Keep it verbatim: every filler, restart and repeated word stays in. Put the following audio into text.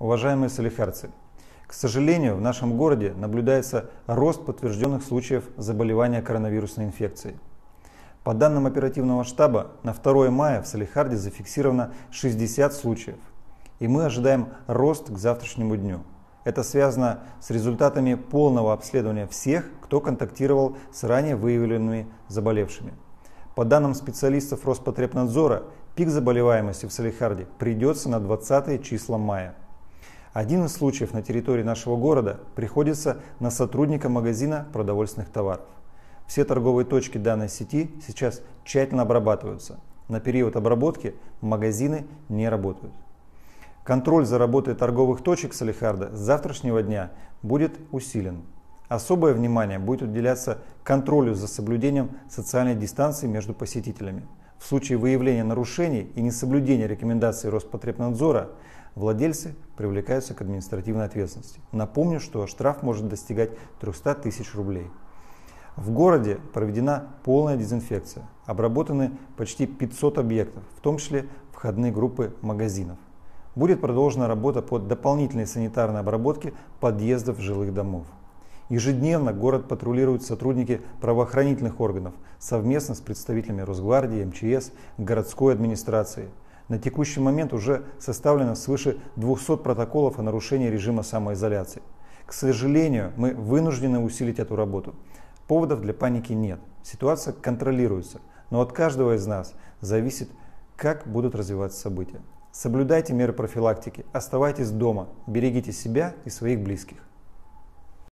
Уважаемые салихардцы, к сожалению, в нашем городе наблюдается рост подтвержденных случаев заболевания коронавирусной инфекцией. По данным оперативного штаба, на второе мая в Салихарде зафиксировано шестьдесят случаев, и мы ожидаем рост к завтрашнему дню. Это связано с результатами полного обследования всех, кто контактировал с ранее выявленными заболевшими. По данным специалистов Роспотребнадзора, пик заболеваемости в Салихарде придется на двадцатые числа мая. Один из случаев на территории нашего города приходится на сотрудника магазина продовольственных товаров. Все торговые точки данной сети сейчас тщательно обрабатываются. На период обработки магазины не работают. Контроль за работой торговых точек Салихарда с завтрашнего дня будет усилен. Особое внимание будет уделяться контролю за соблюдением социальной дистанции между посетителями. В случае выявления нарушений и несоблюдения рекомендаций Роспотребнадзора владельцы привлекаются к административной ответственности. Напомню, что штраф может достигать трёхсот тысяч рублей. В городе проведена полная дезинфекция. Обработаны почти пятьсот объектов, в том числе входные группы магазинов. Будет продолжена работа по дополнительной санитарной обработке подъездов жилых домов. Ежедневно город патрулируют сотрудники правоохранительных органов совместно с представителями Росгвардии, эм че эс, городской администрации. На текущий момент уже составлено свыше двухсот протоколов о нарушении режима самоизоляции. К сожалению, мы вынуждены усилить эту работу. Поводов для паники нет. Ситуация контролируется, но от каждого из нас зависит, как будут развиваться события. Соблюдайте меры профилактики, оставайтесь дома, берегите себя и своих близких.